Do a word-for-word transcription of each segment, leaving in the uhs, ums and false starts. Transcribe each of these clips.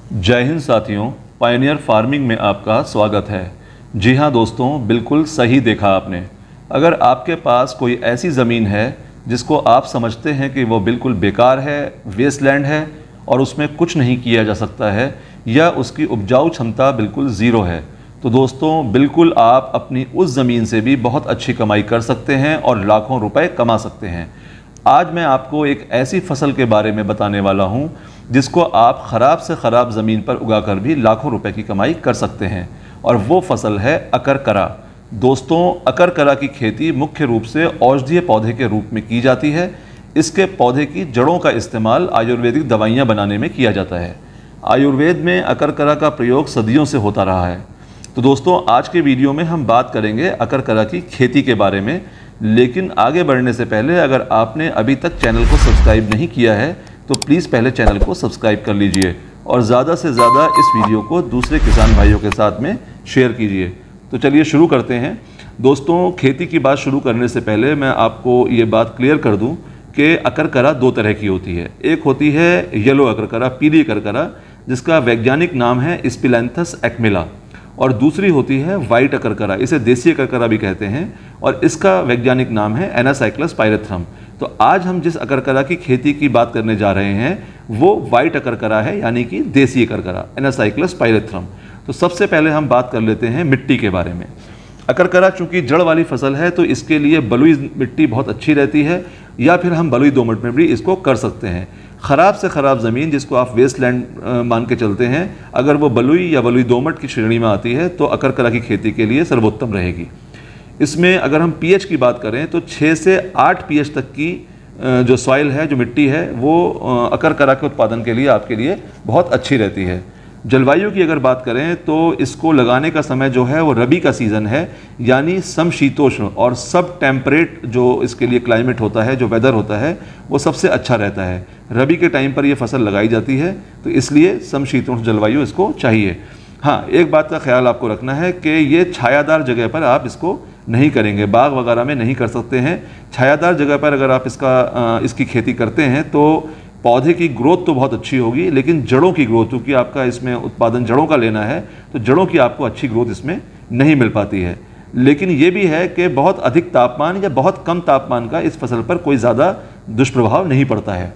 जय हिंद साथियों, Pioneer farming में आपका स्वागत है। जी हाँ दोस्तों, बिल्कुल सही देखा आपने। अगर आपके पास कोई ऐसी ज़मीन है जिसको आप समझते हैं कि वो बिल्कुल बेकार है, वेस्टलैंड है और उसमें कुछ नहीं किया जा सकता है या उसकी उपजाऊ क्षमता बिल्कुल ज़ीरो है, तो दोस्तों बिल्कुल आप अपनी उस ज़मीन से भी बहुत अच्छी कमाई कर सकते हैं और लाखों रुपए कमा सकते हैं। आज मैं आपको एक ऐसी फसल के बारे में बताने वाला हूँ जिसको आप ख़राब से ख़राब ज़मीन पर उगाकर भी लाखों रुपए की कमाई कर सकते हैं, और वो फसल है अकरकरा। दोस्तों, अकरकरा की खेती मुख्य रूप से औषधीय पौधे के रूप में की जाती है। इसके पौधे की जड़ों का इस्तेमाल आयुर्वेदिक दवाइयाँ बनाने में किया जाता है। आयुर्वेद में अकरकरा का प्रयोग सदियों से होता रहा है। तो दोस्तों, आज के वीडियो में हम बात करेंगे अकरकरा की खेती के बारे में। लेकिन आगे बढ़ने से पहले अगर आपने अभी तक चैनल को सब्सक्राइब नहीं किया है तो प्लीज़ पहले चैनल को सब्सक्राइब कर लीजिए और ज़्यादा से ज़्यादा इस वीडियो को दूसरे किसान भाइयों के साथ में शेयर कीजिए। तो चलिए शुरू करते हैं। दोस्तों, खेती की बात शुरू करने से पहले मैं आपको ये बात क्लियर कर दूं कि अकरकरा दो तरह की होती है। एक होती है येलो अकरकरा, पीली अकरकरा, जिसका वैज्ञानिक नाम है स्पिलैंथस एक्मिला, और दूसरी होती है वाइट अकरकरा, इसे देसी अकरकरा भी कहते हैं, और इसका वैज्ञानिक नाम है एनासाइक्लस पायरेथ्रम। तो आज हम जिस अकरकरा की खेती की बात करने जा रहे हैं वो वाइट अकरकरा है, यानी कि देसी अकरकरा, एनासाइक्लस पायरेथ्रम। तो सबसे पहले हम बात कर लेते हैं मिट्टी के बारे में। अकरकरा चूंकि जड़ वाली फसल है तो इसके लिए बलुई मिट्टी बहुत अच्छी रहती है, या फिर हम बलुई दोमट में भी इसको कर सकते हैं। ख़राब से ख़राब ज़मीन जिसको आप वेस्टलैंड मान के चलते हैं, अगर वो बलुई या बलुई दोमट की श्रेणी में आती है तो अकरकरा की खेती के लिए सर्वोत्तम रहेगी। इसमें अगर हम पीएच की बात करें तो छः से आठ पीएच तक की जो सॉइल है, जो मिट्टी है, वो अकरकरा के उत्पादन के लिए आपके लिए बहुत अच्छी रहती है। जलवायु की अगर बात करें तो इसको लगाने का समय जो है वो रबी का सीज़न है, यानी समशीतोष्ण और सब टेम्परेट जो इसके लिए क्लाइमेट होता है, जो वेदर होता है, वो सबसे अच्छा रहता है। रबी के टाइम पर ये फसल लगाई जाती है, तो इसलिए समशीतोष्ण जलवायु इसको चाहिए। हाँ, एक बात का ख्याल आपको रखना है कि ये छायादार जगह पर आप इसको नहीं करेंगे, बाग वगैरह में नहीं कर सकते हैं। छायादार जगह पर अगर आप इसका इसकी खेती करते हैं तो पौधे की ग्रोथ तो बहुत अच्छी होगी, लेकिन जड़ों की ग्रोथ, क्योंकि आपका इसमें उत्पादन जड़ों का लेना है, तो जड़ों की आपको अच्छी ग्रोथ इसमें नहीं मिल पाती है। लेकिन ये भी है कि बहुत अधिक तापमान या बहुत कम तापमान का इस फसल पर कोई ज़्यादा दुष्प्रभाव नहीं पड़ता है।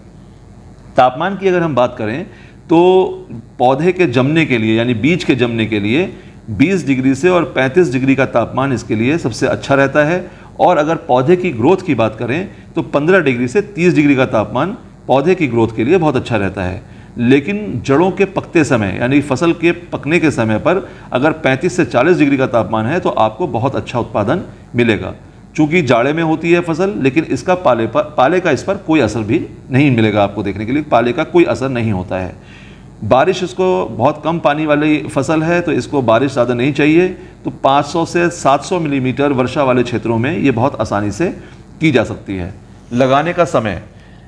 तापमान की अगर हम बात करें तो पौधे के जमने के लिए, यानी बीज के जमने के लिए बीस डिग्री से और पैंतीस डिग्री का तापमान इसके लिए सबसे अच्छा रहता है। और अगर पौधे की ग्रोथ की बात करें तो पंद्रह डिग्री से तीस डिग्री का तापमान पौधे की ग्रोथ के लिए बहुत अच्छा रहता है। लेकिन जड़ों के पकते समय, यानी फसल के पकने के समय पर अगर पैंतीस से चालीस डिग्री का तापमान है तो आपको बहुत अच्छा उत्पादन मिलेगा। चूँकि जाड़े में होती है फसल, लेकिन इसका पाले पर पाले का इस पर कोई असर भी नहीं मिलेगा आपको देखने के लिए, पाले का कोई असर नहीं होता है। बारिश, इसको बहुत कम पानी वाली फसल है तो इसको बारिश ज़्यादा नहीं चाहिए, तो पाँच सौ से सात सौ मिलीमीटर वर्षा वाले क्षेत्रों में ये बहुत आसानी से की जा सकती है। लगाने का समय,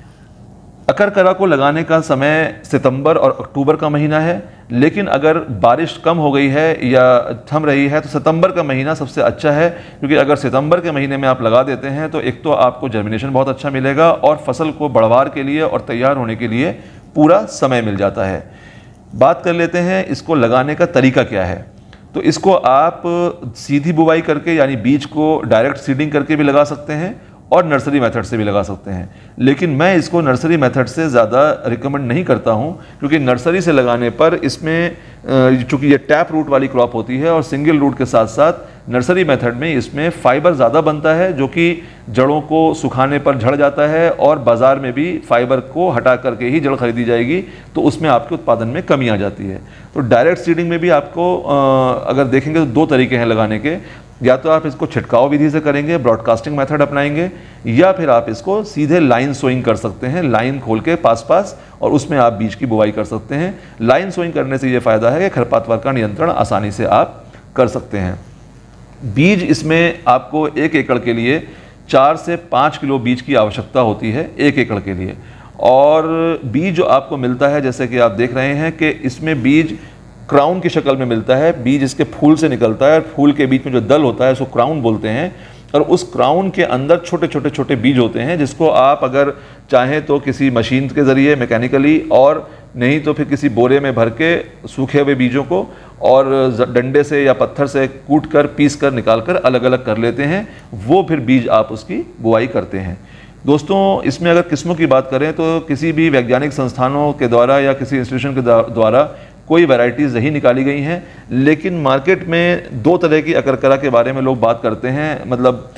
अकरकरा को लगाने का समय सितंबर और अक्टूबर का महीना है, लेकिन अगर बारिश कम हो गई है या थम रही है तो सितंबर का महीना सबसे अच्छा है, क्योंकि अगर सितंबर के महीने में आप लगा देते हैं तो एक तो आपको जर्मिनेशन बहुत अच्छा मिलेगा और फसल को बढ़वार के लिए और तैयार होने के लिए पूरा समय मिल जाता है। बात कर लेते हैं इसको लगाने का तरीका क्या है। तो इसको आप सीधी बुवाई करके, यानी बीज को डायरेक्ट सीडिंग करके भी लगा सकते हैं और नर्सरी मेथड से भी लगा सकते हैं, लेकिन मैं इसको नर्सरी मेथड से ज़्यादा रिकमेंड नहीं करता हूं, क्योंकि नर्सरी से लगाने पर इसमें चूँकि ये टैप रूट वाली क्रॉप होती है और सिंगल रूट के साथ साथ नर्सरी मेथड में इसमें फाइबर ज़्यादा बनता है, जो कि जड़ों को सुखाने पर झड़ जाता है और बाज़ार में भी फाइबर को हटा करके ही जड़ खरीदी जाएगी, तो उसमें आपके उत्पादन में कमी आ जाती है। तो डायरेक्ट सीडिंग में भी आपको अगर देखेंगे तो दो तरीके हैं लगाने के, या तो आप इसको छिटकाव विधि से करेंगे, ब्रॉडकास्टिंग मेथड अपनाएंगे, या फिर आप इसको सीधे लाइन सोइंग कर सकते हैं, लाइन खोल के पास पास, और उसमें आप बीज की बुवाई कर सकते हैं। लाइन सोइंग करने से ये फ़ायदा है कि खरपतवार का नियंत्रण आसानी से आप कर सकते हैं। बीज, इसमें आपको एक एकड़ के लिए चार से पाँच किलो बीज की आवश्यकता होती है एक एकड़ के लिए, और बीज जो आपको मिलता है, जैसे कि आप देख रहे हैं कि इसमें बीज क्राउन की शक्ल में मिलता है। बीज इसके फूल से निकलता है और फूल के बीच में जो दल होता है उसको क्राउन बोलते हैं, और उस क्राउन के अंदर छोटे छोटे छोटे बीज होते हैं, जिसको आप अगर चाहें तो किसी मशीन के ज़रिए मैकेनिकली और नहीं तो फिर किसी बोरे में भर के सूखे हुए बीजों को और डंडे से या पत्थर से कूट कर पीस कर निकाल कर अलग अलग कर लेते हैं, वो फिर बीज आप उसकी बुआई करते हैं। दोस्तों, इसमें अगर किस्मों की बात करें तो किसी भी वैज्ञानिक संस्थानों के द्वारा या किसी इंस्टीट्यूशन के द्वारा कोई वैरायटीज़ नहीं निकाली गई हैं, लेकिन मार्केट में दो तरह की अकरकरा के बारे में लोग बात करते हैं, मतलब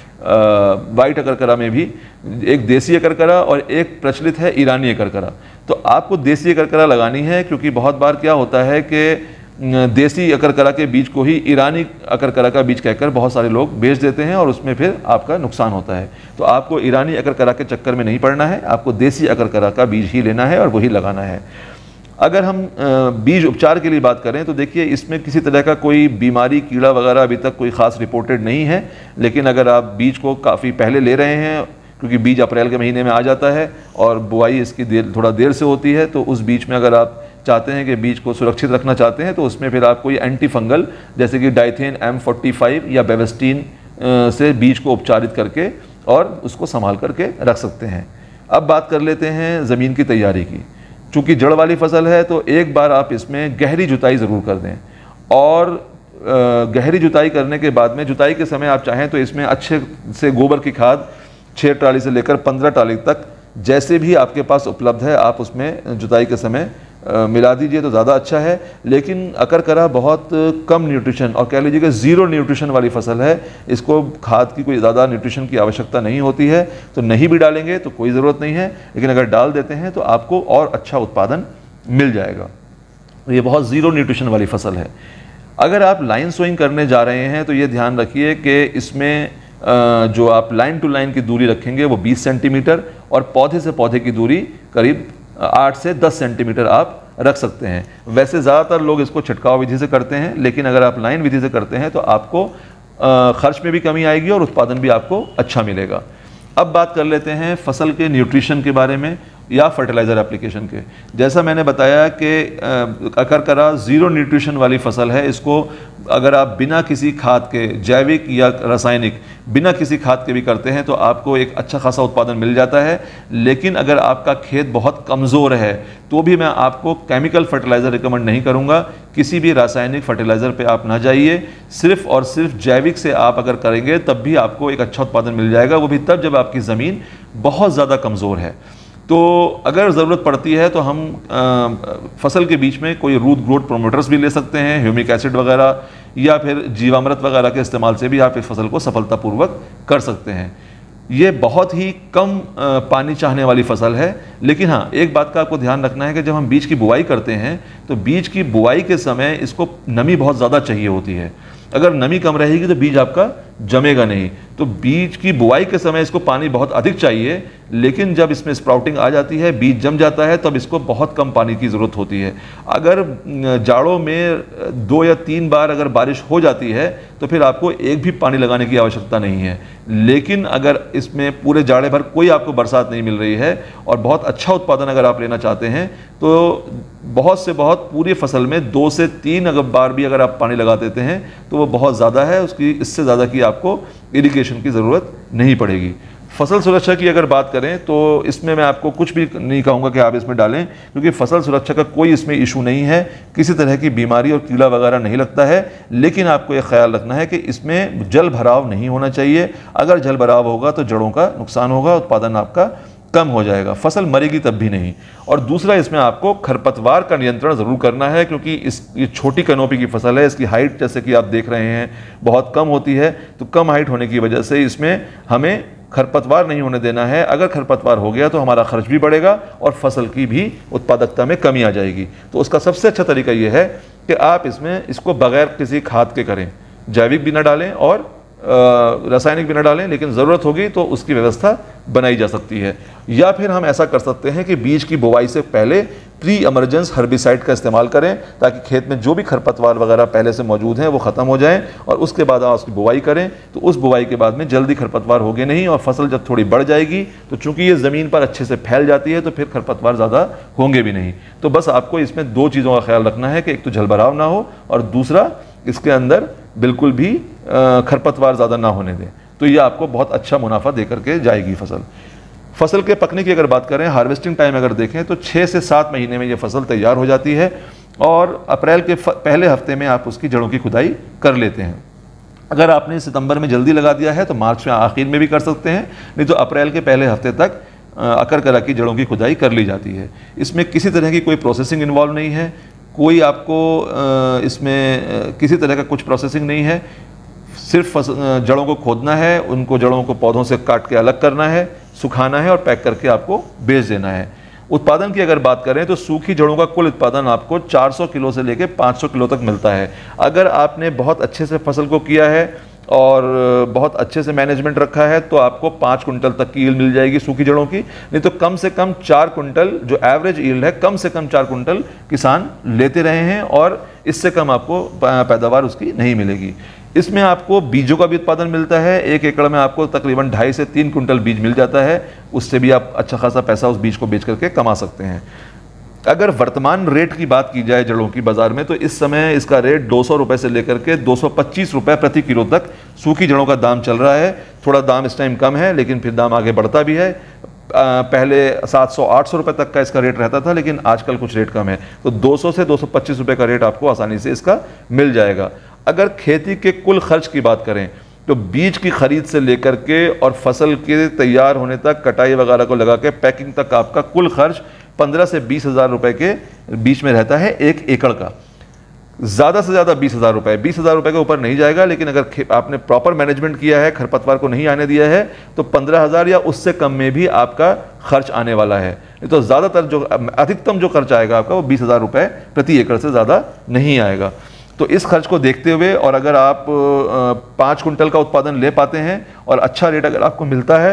वाइट अकरकरा में भी एक देसी अकरकरा और एक प्रचलित है ईरानी अकरकरा। तो आपको देसी अकरकरा लगानी है, क्योंकि बहुत बार क्या होता है कि देसी अकरकरा के बीज को ही ईरानी अकरकरा का बीज कहकर बहुत सारे लोग बेच देते हैं और उसमें फिर आपका नुकसान होता है। तो आपको ईरानी अकरकरा के चक्कर में नहीं पड़ना है, आपको देसी अकरकरा का बीज ही लेना है और वही लगाना है। अगर हम बीज उपचार के लिए बात करें तो देखिए, इसमें किसी तरह का कोई बीमारी, कीड़ा वगैरह अभी तक कोई ख़ास रिपोर्टेड नहीं है, लेकिन अगर आप बीज को काफ़ी पहले ले रहे हैं, क्योंकि बीज अप्रैल के महीने में आ जाता है और बुआई इसकी देर थोड़ा देर से होती है, तो उस बीच में अगर आप चाहते हैं कि बीज को सुरक्षित रखना चाहते हैं तो उसमें फिर आप कोई एंटी फंगल जैसे कि डाइथेन एम फोर्टी फाइव या बेवेस्टीन से बीज को उपचारित करके और उसको संभाल करके रख सकते हैं। अब बात कर लेते हैं ज़मीन की तैयारी की। चूँकि जड़ वाली फसल है तो एक बार आप इसमें गहरी जुताई ज़रूर कर दें, और गहरी जुताई करने के बाद में जुताई के समय आप चाहें तो इसमें अच्छे से गोबर की खाद छः ट्राली से लेकर पंद्रह ट्राली तक जैसे भी आपके पास उपलब्ध है आप उसमें जुताई के समय आ, मिला दीजिए तो ज़्यादा अच्छा है। लेकिन अकरकरा बहुत कम न्यूट्रिशन और कह लीजिए कि ज़ीरो न्यूट्रिशन वाली फसल है, इसको खाद की कोई ज़्यादा न्यूट्रिशन की आवश्यकता नहीं होती है, तो नहीं भी डालेंगे तो कोई ज़रूरत नहीं है, लेकिन अगर डाल देते हैं तो आपको और अच्छा उत्पादन मिल जाएगा। ये बहुत ज़ीरो न्यूट्रिशन वाली फसल है। अगर आप लाइन सोइंग करने जा रहे हैं तो ये ध्यान रखिए कि इसमें जो आप लाइन टू लाइन की दूरी रखेंगे वो बीस सेंटीमीटर और पौधे से पौधे की दूरी करीब आठ से दस सेंटीमीटर आप रख सकते हैं। वैसे ज़्यादातर लोग इसको छिड़काव विधि से करते हैं, लेकिन अगर आप लाइन विधि से करते हैं तो आपको खर्च में भी कमी आएगी और उत्पादन भी आपको अच्छा मिलेगा। अब बात कर लेते हैं फसल के न्यूट्रिशन के बारे में या फर्टिलाइज़र एप्लीकेशन के। जैसा मैंने बताया कि अकरकरा ज़ीरो न्यूट्रिशन वाली फसल है, इसको अगर आप बिना किसी खाद के, जैविक या रासायनिक, बिना किसी खाद के भी करते हैं तो आपको एक अच्छा खासा उत्पादन मिल जाता है। लेकिन अगर आपका खेत बहुत कमज़ोर है तो भी मैं आपको केमिकल फर्टिलाइज़र रिकमेंड नहीं करूँगा, किसी भी रासायनिक फर्टिलाइज़र पे आप ना जाइए। सिर्फ़ और सिर्फ जैविक से आप अगर करेंगे तब भी आपको एक अच्छा उत्पादन मिल जाएगा, वो भी तब जब आपकी ज़मीन बहुत ज़्यादा कमज़ोर है। तो अगर ज़रूरत पड़ती है तो हम आ, फसल के बीच में कोई रूट ग्रोथ प्रोमोटर्स भी ले सकते हैं, ह्यूमिक एसिड वगैरह, या फिर जीवामृत वगैरह के इस्तेमाल से भी आप इस फसल को सफलतापूर्वक कर सकते हैं। ये बहुत ही कम आ, पानी चाहने वाली फसल है, लेकिन हाँ, एक बात का आपको ध्यान रखना है कि जब हम बीज की बुआई करते हैं तो बीज की बुआई के समय इसको नमी बहुत ज़्यादा चाहिए होती है। अगर नमी कम रहेगी तो बीज आपका जमेगा नहीं। तो बीज की बुआई के समय इसको पानी बहुत अधिक चाहिए, लेकिन जब इसमें स्प्राउटिंग आ जाती है, बीज जम जाता है, तब इसको बहुत कम पानी की ज़रूरत होती है। अगर जाड़ों में दो या तीन बार अगर बारिश हो जाती है तो फिर आपको एक भी पानी लगाने की आवश्यकता नहीं है। लेकिन अगर इसमें पूरे जाड़े भर कोई आपको बरसात नहीं मिल रही है और बहुत अच्छा उत्पादन अगर आप लेना चाहते हैं तो बहुत से बहुत पूरी फसल में दो से तीन अगर बार भी अगर आप पानी लगा देते हैं तो वो बहुत ज़्यादा है, उसकी इससे ज़्यादा की आपको इरिगेशन की ज़रूरत नहीं पड़ेगी। फसल सुरक्षा की अगर बात करें तो इसमें मैं आपको कुछ भी नहीं कहूँगा कि आप इसमें डालें, क्योंकि फसल सुरक्षा का कोई इसमें इशू नहीं है, किसी तरह की बीमारी और कीड़ा वगैरह नहीं लगता है। लेकिन आपको यह ख्याल रखना है कि इसमें जल भराव नहीं होना चाहिए। अगर जल भराव होगा तो जड़ों का नुकसान होगा, उत्पादन आपका कम हो जाएगा, फसल मरेगी तब भी नहीं। और दूसरा, इसमें आपको खरपतवार का नियंत्रण ज़रूर करना है, क्योंकि इस ये छोटी कैनोपी की फसल है, इसकी हाइट जैसे कि आप देख रहे हैं बहुत कम होती है। तो कम हाइट होने की वजह से इसमें हमें खरपतवार नहीं होने देना है। अगर खरपतवार हो गया तो हमारा खर्च भी बढ़ेगा और फसल की भी उत्पादकता में कमी आ जाएगी। तो उसका सबसे अच्छा तरीका यह है कि आप इसमें इसको बगैर किसी खाद के करें, जैविक भी न डालें और रासायनिक भी न डालें, लेकिन ज़रूरत होगी तो उसकी व्यवस्था बनाई जा सकती है। या फिर हम ऐसा कर सकते हैं कि बीज की बुवाई से पहले प्री इमरजेंस हर्बिसाइड का इस्तेमाल करें, ताकि खेत में जो भी खरपतवार वगैरह पहले से मौजूद हैं वो ख़त्म हो जाएं और उसके बाद आप उसकी बुवाई करें। तो उस बुवाई के बाद में जल्दी खरपतवार होगे नहीं और फसल जब थोड़ी बढ़ जाएगी तो चूँकि ये ज़मीन पर अच्छे से फैल जाती है तो फिर खरपतवार ज़्यादा होंगे भी नहीं। तो बस आपको इसमें दो चीज़ों का ख्याल रखना है कि एक तो जलभराव ना हो और दूसरा इसके अंदर बिल्कुल भी खरपतवार ज़्यादा ना होने दें। तो ये आपको बहुत अच्छा मुनाफा दे करके जाएगी फसल। फसल के पकने की अगर बात करें, हार्वेस्टिंग टाइम अगर देखें तो छः से सात महीने में ये फसल तैयार हो जाती है और अप्रैल के पहले हफ्ते में आप उसकी जड़ों की खुदाई कर लेते हैं। अगर आपने सितंबर में जल्दी लगा दिया है तो मार्च में आखिर में भी कर सकते हैं, नहीं तो अप्रैल के पहले हफ्ते तक अकरकरा की जड़ों की खुदाई कर ली जाती है। इसमें किसी तरह की कोई प्रोसेसिंग इन्वॉल्व नहीं है, कोई आपको इसमें किसी तरह का कुछ प्रोसेसिंग नहीं है। सिर्फ जड़ों को खोदना है, उनको जड़ों को पौधों से काट के अलग करना है, सुखाना है और पैक करके आपको बेच देना है। उत्पादन की अगर बात करें तो सूखी जड़ों का कुल उत्पादन आपको चार सौ किलो से लेकर पाँच सौ किलो तक मिलता है। अगर आपने बहुत अच्छे से फसल को किया है और बहुत अच्छे से मैनेजमेंट रखा है तो आपको पाँच कुंटल तक की ईल्ड मिल जाएगी सूखी जड़ों की, नहीं तो कम से कम चार कुंटल जो एवरेज ईल्ड है, कम से कम चार कुंटल किसान लेते रहे हैं और इससे कम आपको पैदावार उसकी नहीं मिलेगी। इसमें आपको बीजों का भी उत्पादन मिलता है। एक एकड़ में आपको तकरीबन ढाई से तीन कुंटल बीज मिल जाता है, उससे भी आप अच्छा खासा पैसा उस बीज को बेच करके कमा सकते हैं। अगर वर्तमान रेट की बात की जाए जड़ों की बाज़ार में तो इस समय इसका रेट दो सौ रुपये से लेकर के दो सौ पच्चीस रुपये प्रति किलो तक सूखी जड़ों का दाम चल रहा है। थोड़ा दाम इस टाइम कम है लेकिन फिर दाम आगे बढ़ता भी है। आ, पहले सात सौ आठ सौ रुपये तक का इसका रेट रहता था लेकिन आजकल कुछ रेट कम है, तो दो सौ से दो सौ पच्चीस रुपये का रेट आपको आसानी से इसका मिल जाएगा। अगर खेती के कुल खर्च की बात करें तो बीज की खरीद से लेकर के और फसल के तैयार होने तक, कटाई वगैरह को लगा के पैकिंग तक आपका कुल खर्च पंद्रह से बीस हज़ार रुपये के बीच में रहता है एक एकड़ का। ज़्यादा से ज़्यादा बीस हज़ार रुपये, बीस हज़ार रुपये के ऊपर नहीं जाएगा, लेकिन अगर आपने प्रॉपर मैनेजमेंट किया है, खरपतवार को नहीं आने दिया है तो पंद्रह हज़ार या उससे कम में भी आपका खर्च आने वाला है। नहीं तो ज़्यादातर जो अधिकतम जो खर्च आएगा आपका वो बीस हज़ार रुपये प्रति एकड़ से ज़्यादा नहीं आएगा। तो इस खर्च को देखते हुए और अगर आप पाँच कुंटल का उत्पादन ले पाते हैं और अच्छा रेट अगर आपको मिलता है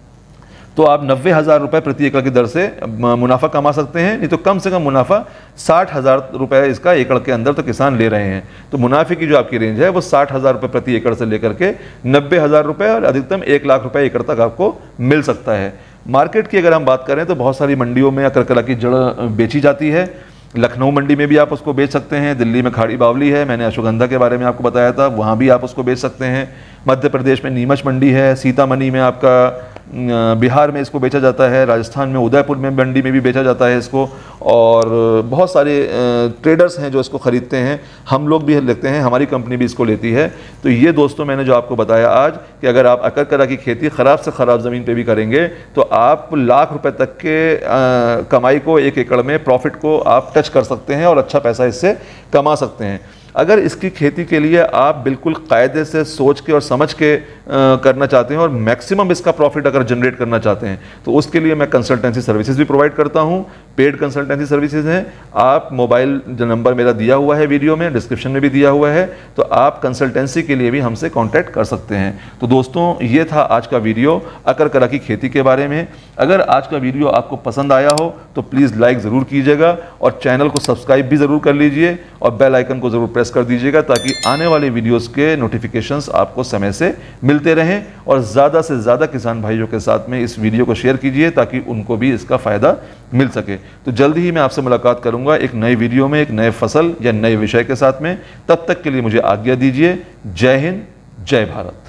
तो आप नब्बे हज़ार रुपये प्रति एकड़ की दर से मुनाफा कमा सकते हैं। नहीं तो कम से कम मुनाफा साठ हज़ार रुपये इसका एकड़ के अंदर तो किसान ले रहे हैं। तो मुनाफे की जो आपकी रेंज है वो साठ हज़ार रुपये प्रति एकड़ से लेकर के नब्बे हज़ार रुपये और अधिकतम एक लाख रुपये एकड़ तक आपको मिल सकता है। मार्केट की अगर हम बात करें तो बहुत सारी मंडियों में अकरकरा की जड़ बेची जाती है। लखनऊ मंडी में भी आप उसको बेच सकते हैं, दिल्ली में खाड़ी बावली है, मैंने अश्वगंधा के बारे में आपको बताया था, वहाँ भी आप उसको बेच सकते हैं। मध्य प्रदेश में नीमच मंडी है, सीतामढ़ी में आपका, बिहार में इसको बेचा जाता है, राजस्थान में उदयपुर में मंडी में भी बेचा जाता है इसको, और बहुत सारे ट्रेडर्स हैं जो इसको ख़रीदते हैं। हम लोग भी लेते हैं, हमारी कंपनी भी इसको लेती है। तो ये दोस्तों मैंने जो आपको बताया आज कि अगर आप अकरकरा की खेती ख़राब से ख़राब ज़मीन पे भी करेंगे तो आप लाख रुपए तक के आ, कमाई को एक एकड़ में प्रॉफिट को आप टच कर सकते हैं और अच्छा पैसा इससे कमा सकते हैं। अगर इसकी खेती के लिए आप बिल्कुल कायदे से सोच के और समझ के आ, करना चाहते हैं और मैक्सिमम इसका प्रॉफिट अगर जनरेट करना चाहते हैं तो उसके लिए मैं कंसल्टेंसी सर्विसेज भी प्रोवाइड करता हूं। पेड कंसल्टेंसी सर्विसेज हैं। आप मोबाइल जो नंबर मेरा दिया हुआ है वीडियो में, डिस्क्रिप्शन में भी दिया हुआ है, तो आप कंसल्टेंसी के लिए भी हमसे कॉन्टैक्ट कर सकते हैं। तो दोस्तों ये था आज का वीडियो अकरकरा की खेती के बारे में। अगर आज का वीडियो आपको पसंद आया हो तो प्लीज़ लाइक ज़रूर कीजिएगा और चैनल को सब्सक्राइब भी ज़रूर कर लीजिए और बेल आइकन को ज़रूर प्रेस कर दीजिएगा ताकि आने वाले वीडियोस के नोटिफिकेशंस आपको समय से मिलते रहें। और ज़्यादा से ज़्यादा किसान भाइयों के साथ में इस वीडियो को शेयर कीजिए ताकि उनको भी इसका फ़ायदा मिल सके। तो जल्दी ही मैं आपसे मुलाकात करूंगा एक नई वीडियो में, एक नए फसल या नए विषय के साथ में। तब तक के लिए मुझे आज्ञा दीजिए। जय हिंद, जय भारत।